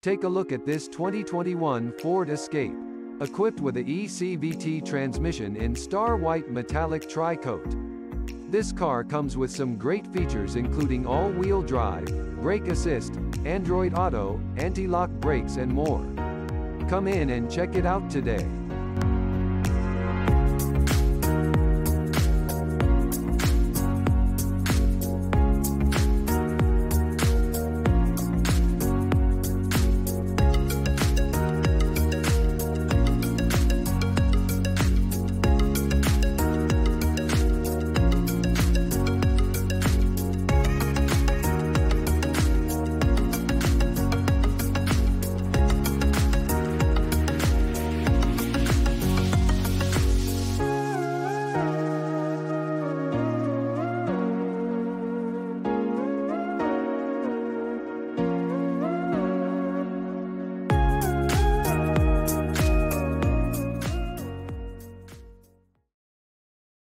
Take a look at this 2021 Ford Escape. Equipped with a ECVT transmission in star white metallic tri-coat. This car comes with some great features including all-wheel drive, brake assist, Android Auto, anti-lock brakes and more. Come in and check it out today.